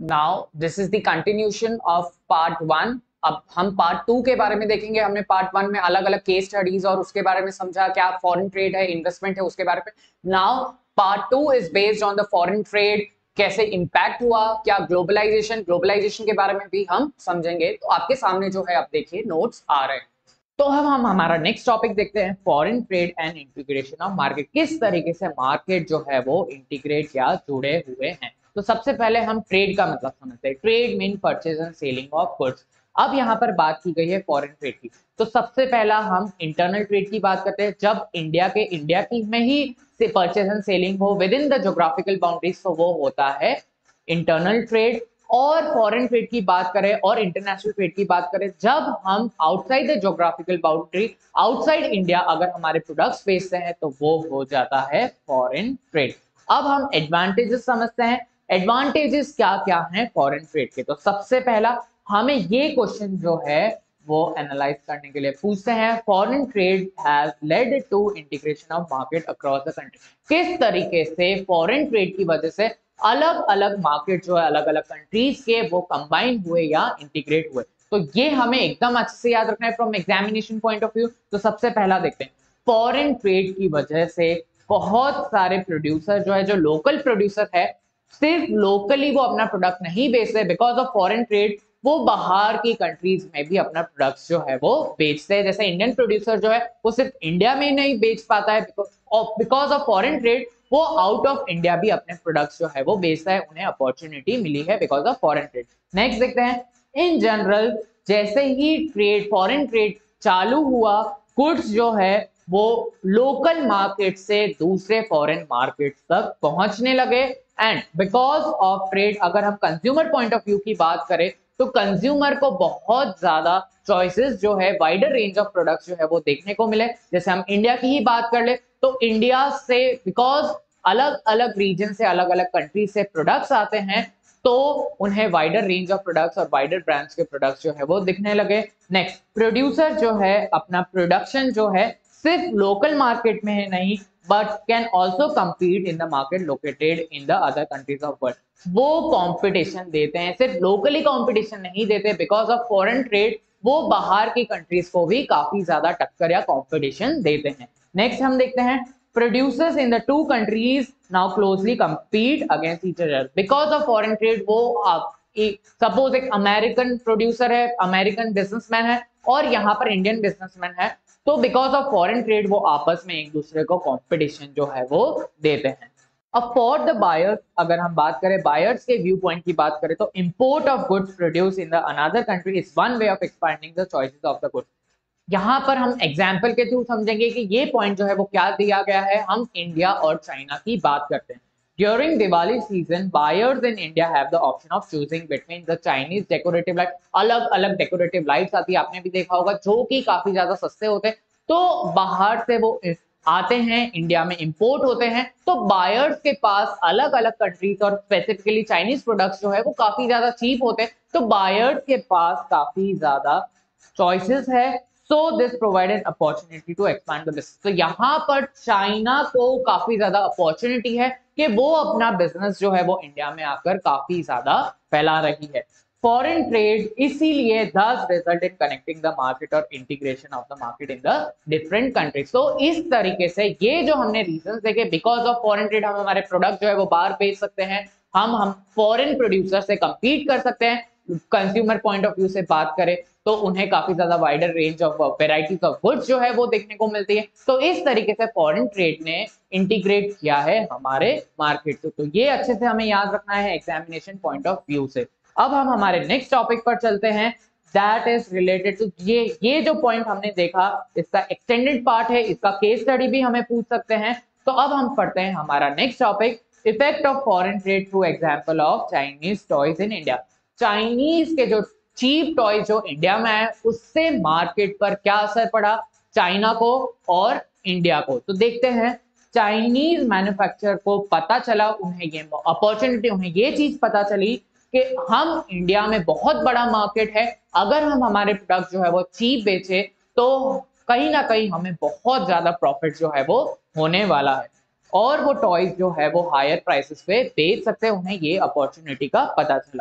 Now this is the continuation of part one. अब हम part two के बारे में देखेंगे। हमने पार्ट वन में अलग अलग केस स्टडीज और उसके बारे में समझा, क्या फॉरेन ट्रेड है, इन्वेस्टमेंट है, उसके बारे में। Now part two is based on the foreign trade, कैसे इंपैक्ट हुआ, क्या ग्लोबलाइजेशन के बारे में भी हम समझेंगे। तो आपके सामने जो है आप देखिए नोट्स आ रहे हैं। तो अब हम हमारा नेक्स्ट टॉपिक देखते हैं, foreign trade and integration of market. किस तरीके से मार्केट जो है वो इंटीग्रेट या जुड़े हुए हैं। तो सबसे पहले हम ट्रेड का मतलब समझते हैं। Trade mean purchase and selling of goods. अब यहाँ पर बात की गई है फॉरेन ट्रेड की, तो सबसे पहला हम इंटरनल ट्रेड की बात करते हैं। जब इंडिया की में ही से परचेज एंड सेलिंग हो within the geographical boundaries, तो वो होता है इंटरनल ट्रेड। और फॉरेन ट्रेड की बात करें और इंटरनेशनल ट्रेड की बात करें, जब हम outside the geographical boundary, outside India अगर हमारे प्रोडक्ट्स बेचते हैं तो वो हो जाता है फॉरेन ट्रेड। अब हम एडवांटेजेस समझते हैं। एडवांटेजेस क्या क्या हैं फॉरेन ट्रेड के। तो सबसे पहला हमें ये क्वेश्चन जो है वो एनालाइज करने के लिए पूछते हैं, foreign trade has led to integration of market across the country. किस तरीके से फॉरेन ट्रेड की वजह से अलग अलग मार्केट जो है, अलग अलग कंट्रीज के, वो कंबाइन हुए या इंटीग्रेट हुए। तो ये हमें एकदम अच्छे से याद रखना है from examination point of view. तो सबसे पहला देखते हैं, फॉरेन ट्रेड की वजह से बहुत सारे प्रोड्यूसर जो है, जो लोकल प्रोड्यूसर है, सिर्फ लोकली वो अपना प्रोडक्ट नहीं बेच रहे, बिकॉज ऑफ फॉरेन ट्रेड वो बाहर की कंट्रीज में भी अपना प्रोडक्ट्स जो है वो बेचते हैं। जैसे इंडियन प्रोड्यूसर जो है वो सिर्फ इंडिया में नहीं बेच पाता है, बिकॉज ऑफ फॉरेन ट्रेड वो आउट ऑफ इंडिया भी अपने प्रोडक्ट्स जो है वो बेचता है। उन्हें अपॉर्चुनिटी मिली है because of foreign trade. Next देखते हैं, इन जनरल जैसे ही ट्रेड, फॉरेन ट्रेड चालू हुआ, गुड्स जो है वो लोकल मार्केट से दूसरे फॉरेन मार्केट तक पहुंचने लगे। एंड बिकॉज ऑफ ट्रेड, अगर हम कंज्यूमर पॉइंट ऑफ व्यू की बात करें, तो कंज्यूमर को बहुत ज्यादा चॉइसेस जो है, वाइडर रेंज ऑफ प्रोडक्ट्स जो है वो देखने को मिले। जैसे हम इंडिया की ही बात कर ले, तो इंडिया से बिकॉज अलग अलग रीजन से, अलग अलग कंट्री से प्रोडक्ट्स आते हैं, तो उन्हें वाइडर रेंज ऑफ प्रोडक्ट्स और वाइडर ब्रांड्स के प्रोडक्ट्स जो है वो दिखने लगे। नेक्स्ट, प्रोड्यूसर जो है अपना प्रोडक्शन जो है सिर्फ लोकल मार्केट में है नहीं, but can also compete in the market located in the other countries of world. वो कंपटीशन देते हैं, सिर्फ लोकली कंपटीशन नहीं देते। बिकॉज ऑफ फॉरेन ट्रेड वो बाहर की कंट्रीज को भी काफी ज्यादा टक्कर या कंपटीशन देते हैं। नेक्स्ट हम देखते हैं, producers in the two countries now closely compete against each other because of foreign trade। वो सपोज एक अमेरिकन प्रोड्यूसर है, अमेरिकन बिजनेसमैन है, और यहाँ पर इंडियन बिजनेसमैन है, तो बिकॉज ऑफ फॉरेन ट्रेड वो आपस में एक दूसरे को कंपटीशन जो है वो देते हैं। अब फॉर द बायर्स, अगर हम बात करें बायर्स के व्यू पॉइंट की बात करें, तो import of goods produce in the another country is one way of expanding the choices of the goods. यहाँ पर हम एग्जाम्पल के थ्रू समझेंगे कि ये पॉइंट जो है वो क्या दिया गया है। हम इंडिया और चाइना की बात करते हैं। During Diwali season buyers in India have the option of choosing between the Chinese decorative light. अलग अलग डेकोरेटिव लाइट्स आती है, आपने भी देखा होगा, जो कि काफी ज्यादा सस्ते होते हैं। तो बाहर से वो आते हैं, इंडिया में इंपोर्ट होते हैं, तो बायर्स के पास अलग अलग कंट्रीज और स्पेसिफिकली चाइनीज प्रोडक्ट्स जो है वो काफी ज्यादा चीप होते हैं। तो बायर्स के पास काफी ज्यादा चॉइसेस है। So this provided opportunity to expand the business. तो यहाँ पर चाइना को काफी ज्यादा अपॉर्चुनिटी है कि वो अपना बिजनेस जो है वो इंडिया में आकर काफी ज्यादा फैला रही है। फॉरेन ट्रेड इसीलिए thus result in connecting the market और integration of the market in the different countries. तो इस तरीके से ये जो हमने रीजंस देखे, बिकॉज ऑफ फॉरेन ट्रेड हम हमारे प्रोडक्ट जो है वो बाहर बेच सकते हैं, हम फॉरेन प्रोड्यूसर से compete कर सकते हैं। कंज्यूमर पॉइंट ऑफ व्यू से बात करें तो उन्हें काफी ज्यादा wider range of varieties of goods जो है वो देखने को मिलती है। तो इस तरीके से फॉरेन ट्रेड ने इंटीग्रेट किया है हमारे मार्केट को। तो ये अच्छे से हमें याद रखना है एग्जामिनेशन पॉइंट ऑफ व्यू से। अब हम हमारे नेक्स्ट टॉपिक पर चलते हैं, दैट इज रिलेटेड टू ये जो पॉइंट हमने देखा, इसका एक्सटेंडेड पार्ट है, इसका केस स्टडी भी हमें पूछ सकते हैं। तो अब हम पढ़ते हैं हमारा next topic, effect of foreign trade through example of Chinese toys in India. Chinese के जो चीप टॉय जो इंडिया में है, उससे मार्केट पर क्या असर पड़ा, चाइना को और इंडिया को। तो देखते हैं, चाइनीज मैन्युफैक्चरर को पता चला, उन्हें ये अपॉर्चुनिटी, उन्हें ये चीज पता चली कि हम इंडिया में बहुत बड़ा मार्केट है, अगर हम हमारे प्रोडक्ट जो है वो चीप बेचे तो कहीं ना कहीं हमें बहुत ज्यादा प्रॉफिट जो है वो होने वाला है, और वो टॉयज जो है वो हायर प्राइसेस पे बेच सकते हैं। उन्हें ये अपॉर्चुनिटी का पता चला।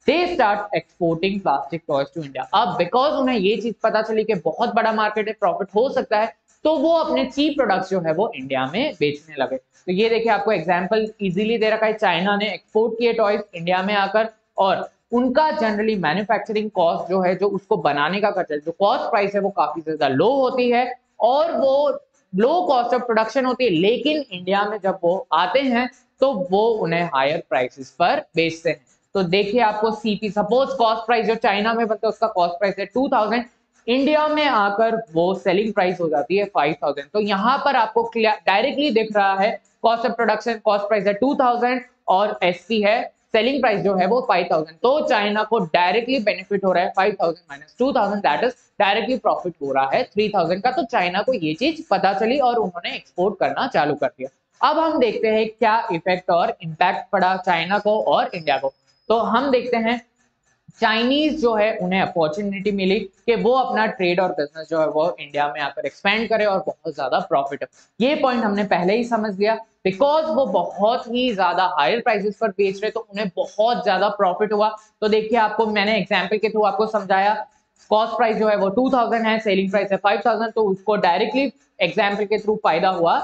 They start exporting plastic toys to India. अब बिकॉज उन्हें ये चीज पता चली कि बहुत बड़ा मार्केट है, प्रॉफिट हो सकता है, तो वो अपने चीप प्रोडक्ट्स जो है वो इंडिया में बेचने लगे। तो ये देखिए आपको एग्जांपल इजीली दे रखा है, चाइना ने एक्सपोर्ट किए टॉयज इंडिया में आकर, और उनका जनरली मैन्युफैक्चरिंग कॉस्ट जो है, जो उसको बनाने का खर्चा, जो कॉस्ट प्राइस है वो काफी ज्यादा लो होती है, और वो लो कॉस्ट ऑफ प्रोडक्शन होती है। लेकिन इंडिया में जब वो आते हैं तो वो उन्हें हायर प्राइसेस पर बेचते हैं। तो देखिए आपको सीपी, सपोज कॉस्ट प्राइस जो चाइना में बनता है उसका कॉस्ट प्राइस है 2000, इंडिया में आकर वो सेलिंग प्राइस हो जाती है 5000। तो यहाँ पर आपको डायरेक्टली दिख रहा है cost of production, cost price है 2000 और एसपी है, सेलिंग प्राइस जो है वो 5000। तो चाइना को डायरेक्टली बेनिफिट हो रहा है 5000 minus 2000, that is directly profit हो रहा है 3000 का। तो चाइना को ये चीज पता चली और उन्होंने एक्सपोर्ट करना चालू कर दिया। अब हम देखते हैं क्या इफेक्ट और इंपैक्ट पड़ा चाइना को और इंडिया को। तो हम देखते हैं चाइनीज जो है उन्हें अपॉर्चुनिटी मिली कि वो अपना ट्रेड और बिजनेस जो है वो इंडिया में आकर एक्सपेंड करे और बहुत ज्यादा प्रॉफिट है। ये पॉइंट हमने पहले ही समझ लिया, बिकॉज वो बहुत ही ज्यादा हायर प्राइसेस पर बेच रहे तो उन्हें बहुत ज्यादा प्रॉफिट हुआ। तो देखिए आपको मैंने एग्जाम्पल के थ्रू आपको समझाया, कॉस्ट प्राइस जो है वो 2000 है, सेलिंग प्राइस है 5000, तो उसको डायरेक्टली एग्जाम्पल के थ्रू फायदा हुआ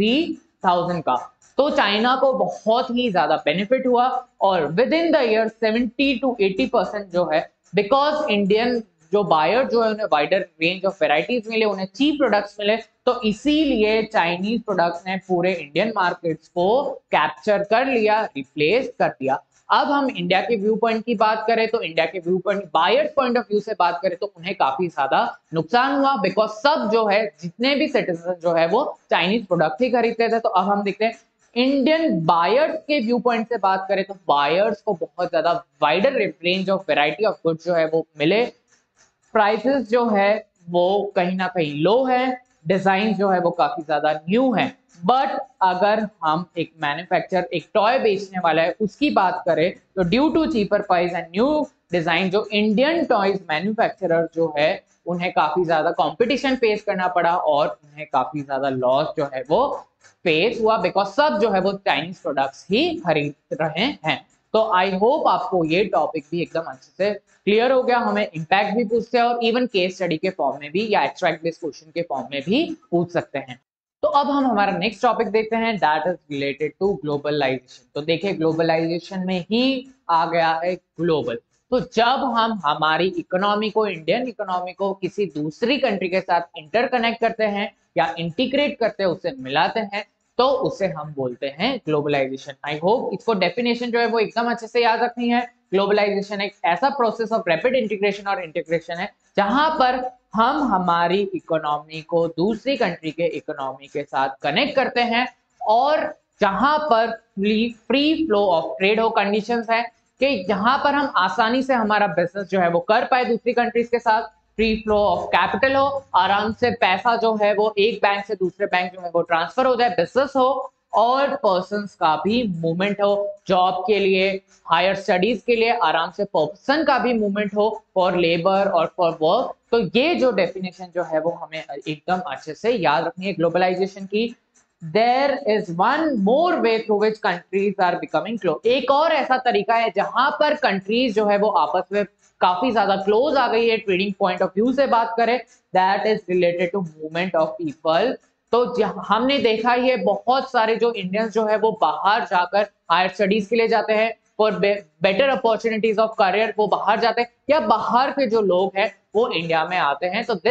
3000 का। तो चाइना को बहुत ही ज्यादा बेनिफिट हुआ, और within the year 70 to 80% जो है, बिकॉज इंडियन जो बायर जो है उन्हें वाइडर रेंज ऑफ वेराइटीज मिले, उन्हें चीप प्रोडक्ट्स मिले, तो इसीलिए चाइनीज प्रोडक्ट्स ने पूरे इंडियन मार्केट्स को कैप्चर कर लिया, रिप्लेस कर दिया। अब हम इंडिया के व्यू पॉइंट की बात करें तो इंडिया के view point, buyers point of view से बात करें तो उन्हें काफी ज्यादा नुकसान हुआ, बिकॉज सब जो है, जितने भी सिटीजन जो है वो चाइनीज प्रोडक्ट ही खरीदते थे। तो अब हम देखते हैं इंडियन बायर्स के व्यू पॉइंट से बात करें तो बायर्स को बहुत ज्यादा wider range of variety of goods जो है वो मिले, प्राइसेस जो है वो कहीं ना कहीं लो है, डिजाइन जो है वो काफी ज्यादा न्यू है। बट अगर हम एक मैन्युफैक्चर, एक टॉय बेचने वाला है उसकी बात करें तो due to cheaper price and new design, जो इंडियन टॉयज मैन्युफैक्चरर जो है उन्हें काफी ज्यादा कंपटीशन फेस करना पड़ा और उन्हें काफी ज्यादा लॉस जो है वो फेस हुआ, बिकॉज सब जो है वो चाइनीज प्रोडक्ट्स ही खरीद रहे हैं। तो आई होप आपको ये टॉपिक भी एकदम अच्छे से क्लियर हो गया। हमें इम्पैक्ट भी पूछते हैं और इवन केस स्टडी के फॉर्म में भी या एक्सट्रैक्ट बेस्ड क्वेश्चन के फॉर्म में भी पूछ सकते हैं। तो अब हम हमारा नेक्स्ट टॉपिक देखते हैं, that is related to globalization. तो देखिए ग्लोबलाइजेशन में ही आ गया है ग्लोबल। तो जब हम हमारी इकोनॉमी को, इंडियन इकोनॉमी को किसी दूसरी कंट्री के साथ इंटरकनेक्ट करते हैं या इंटीग्रेट करते हैं, उसे मिलाते हैं, तो उसे हम बोलते हैं ग्लोबलाइजेशन। आई होप इसको डेफिनेशन जो है वो एकदम अच्छे से याद रखनी है। ग्लोबलाइजेशन एक ऐसा प्रोसेस ऑफ रैपिड इंटीग्रेशन और इंटीग्रेशन है जहां पर हम हमारी इकोनॉमी को दूसरी कंट्री के इकोनॉमी के साथ कनेक्ट करते हैं, और जहां पर फ्री फ्लो ऑफ ट्रेड हो, कंडीशंस है कि यहाँ पर हम आसानी से हमारा बिजनेस जो है वो कर पाए दूसरी कंट्रीज के साथ, फ्री फ्लो ऑफ कैपिटल हो, आराम से पैसा जो है वो एक बैंक से दूसरे बैंक जो है वो ट्रांसफर हो जाए, बिजनेस हो, और पर्संस का भी मूवमेंट हो, जॉब के लिए, हायर स्टडीज के लिए आराम से पर्सन का भी मूवमेंट हो, फॉर लेबर और फॉर वर्क। तो ये जो डेफिनेशन जो है वो हमें एकदम अच्छे से याद रखनी है ग्लोबलाइजेशन की। There is one more way through which countries are becoming close। एक और ऐसा तरीका है जहां पर कंट्रीज जो है वो आपस में काफी ज्यादा क्लोज आ गई है, ट्रेडिंग पॉइंट ऑफ व्यू से बात करें, that is related to movement of people. तो हमने देखा ही है बहुत सारे जो इंडियंस जो है वो बाहर जाकर हायर स्टडीज के लिए जाते हैं, for better opportunities of career वो बाहर जाते हैं, या बाहर के जो लोग हैं वो इंडिया में आते हैं। तो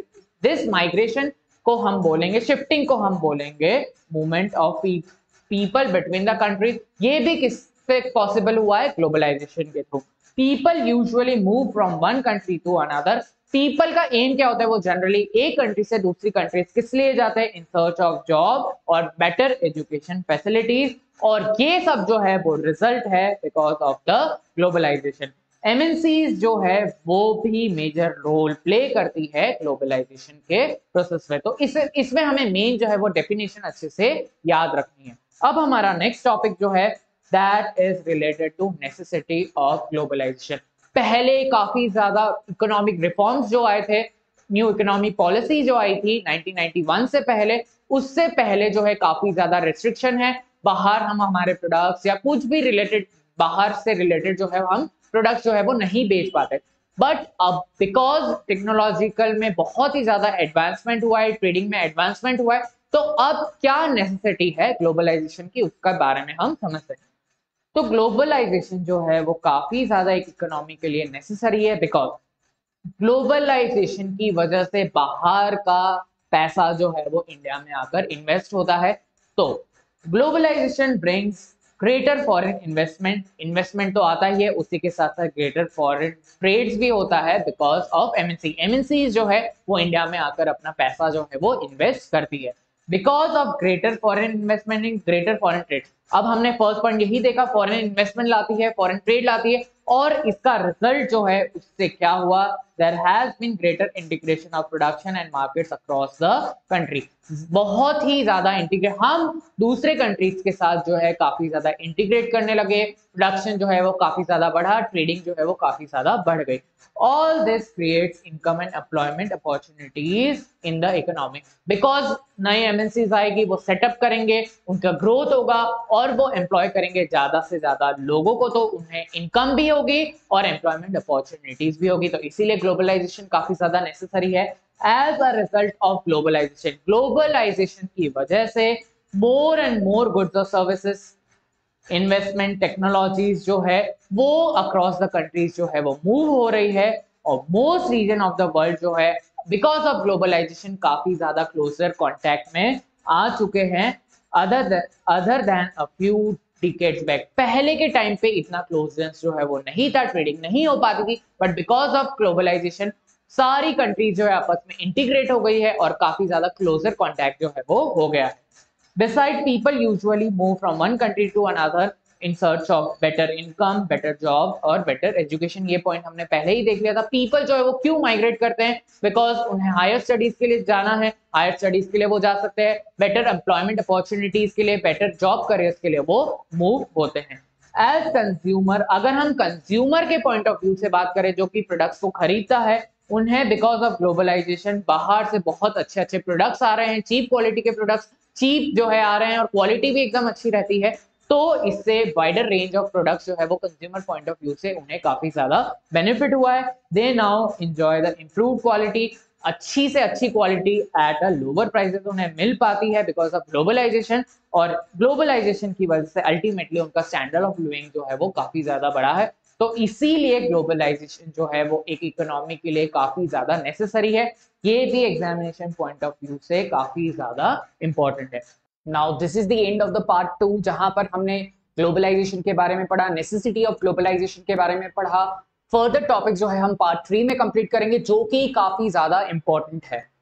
दिस माइग्रेशन को हम बोलेंगे, शिफ्टिंग को हम बोलेंगे movement of people between the countries. ये भी किससे पॉसिबल हुआ है? ग्लोबलाइजेशन के थ्रू। People usually move from one country to another. People का एम क्या होता है? वो जनरली एक कंट्री से दूसरी कंट्री किस लिए जाते हैं? इन सर्च ऑफ जॉब और बेटर एजुकेशन फैसिलिटीज, और ये सब जो है वो रिजल्ट है because of the globalization. MNCs जो है वो भी मेजर रोल प्ले करती है ग्लोबलाइजेशन के प्रोसेस में। तो इसमें हमें मेन जो है वो डेफिनेशन अच्छे से याद रखनी है। अब हमारा नेक्स्ट टॉपिक जो है that is related to necessity of globalization. पहले काफी ज्यादा इकोनॉमिक रिफॉर्म्स जो आए थे, न्यू इकोनॉमिक पॉलिसी जो आई थी 1991 से पहले, उससे पहले जो है काफी ज्यादा रिस्ट्रिक्शन है। बाहर हम हमारे प्रोडक्ट्स या कुछ भी रिलेटेड, बाहर से रिलेटेड जो है हम प्रोडक्ट जो है वो नहीं बेच पाते। बट अब बिकॉज टेक्नोलॉजिकल में बहुत ही ज्यादा एडवांसमेंट हुआ है, ट्रेडिंग में एडवांसमेंट हुआ है, तो अब क्या नेसेसिटी है ग्लोबलाइजेशन की, उसके बारे में हम समझ सकते हैं। तो ग्लोबलाइजेशन जो है वो काफी ज्यादा एक इकोनॉमी के लिए नेसेसरी है, बिकॉज ग्लोबलाइजेशन की वजह से बाहर का पैसा जो है वो इंडिया में आकर इन्वेस्ट होता है। तो globalization brings greater foreign investment, investment तो आता ही है, उसी के साथ साथ ग्रेटर फॉरेन ट्रेड्स भी होता है बिकॉज ऑफ एमएनसी। एमएनसी जो है वो इंडिया में आकर अपना पैसा जो है वो इन्वेस्ट करती है because of greater foreign investment in greater foreign trade. अब हमने फर्स्ट पॉइंट यही देखा, फॉरेन इन्वेस्टमेंट लाती है, फॉरेन ट्रेड लाती है, और इसका रिजल्ट जो है उससे क्या हुआ, there has been greater integration of production and markets across the country. बहुत ही ज्यादा इंटीग्रेट, हम दूसरे कंट्रीज के साथ जो है काफी ज्यादा इंटीग्रेट करने लगे, प्रोडक्शन जो है वो काफी ज्यादा बढ़ा, ट्रेडिंग जो है वो काफी ज्यादा बढ़ गई। All this creates income and employment opportunities in the economy, because नए एमएनसीज आएगी, वो सेटअप करेंगे, उनका ग्रोथ होगा और वो एम्प्लॉय करेंगे ज्यादा से ज्यादा लोगों को, तो उन्हें इनकम भी होगी और एम्प्लॉयमेंट अपॉर्चुनिटीज भी होगी। तो इसीलिए ग्लोबलाइजेशन काफी ज्यादा नेसेसरी है। As a result of globalization, globalization की वजह से मोर एंड मोर गुड्स और सर्विसेज, इन्वेस्टमेंट, टेक्नोलॉजीज जो है वो अक्रॉस द कंट्रीज जो है वो मूव हो रही है, और most reason of the world जो है बिकॉज ऑफ ग्लोबलाइजेशन काफी ज्यादा क्लोजर कॉन्टैक्ट में आ चुके हैं other than a few decades back. पहले के टाइम पे इतना क्लोजनेस जो है वो नहीं था, ट्रेडिंग नहीं हो पाती थी, बट बिकॉज ऑफ ग्लोबलाइजेशन सारी कंट्रीज जो है आपस में इंटीग्रेट हो गई है और काफी ज्यादा क्लोजर कॉन्टैक्ट जो है वो हो गया है। Besides, people usually move from one country to another in search of better income, better job और better education। ये पॉइंट हमने पहले ही देख लिया था। पीपल जो है वो क्यों माइग्रेट करते हैं, बिकॉज उन्हें हायर स्टडीज के लिए जाना है, हायर स्टडीज के लिए वो जा सकते हैं, बेटर एम्प्लॉयमेंट अपॉर्चुनिटीज के लिए, बेटर जॉब करियर्स के लिए वो मूव होते हैं। एज कंज्यूमर, अगर हम कंज्यूमर के पॉइंट ऑफ व्यू से बात करें जो कि प्रोडक्ट्स को खरीदता है, उन्हें बिकॉज ऑफ ग्लोबलाइजेशन बाहर से बहुत अच्छे अच्छे प्रोडक्ट्स आ रहे हैं, चीप क्वालिटी के प्रोडक्ट्स चीप जो है आ रहे हैं और क्वालिटी भी एकदम अच्छी रहती है, तो इससे वाइडर रेंज ऑफ प्रोडक्ट्स जो है वो कंज्यूमर पॉइंट ऑफ व्यू से उन्हें काफी ज्यादा बेनिफिट हुआ है। They now enjoy the improve quality, अच्छी से अच्छी quality at a lower prices उन्हें मिल पाती है बिकॉज ऑफ ग्लोबलाइजेशन, और ग्लोबलाइजेशन की वजह से अल्टीमेटली उनका स्टैंडर्ड ऑफ लिविंग जो है वो काफी ज्यादा बढ़ा है। तो इसीलिए ग्लोबलाइजेशन जो है वो एक इकोनॉमी के लिए काफी ज्यादा नेसेसरी है। ये भी एग्जामिनेशन पॉइंट ऑफ व्यू से काफी ज्यादा इंपॉर्टेंट है। Now this is the end of the part 2, जहां पर हमने ग्लोबलाइजेशन के बारे में पढ़ा, नेसेसिटी ऑफ ग्लोबलाइजेशन के बारे में पढ़ा। फर्दर टॉपिक जो है हम पार्ट 3 में कंप्लीट करेंगे, जो कि काफी ज्यादा इंपॉर्टेंट है।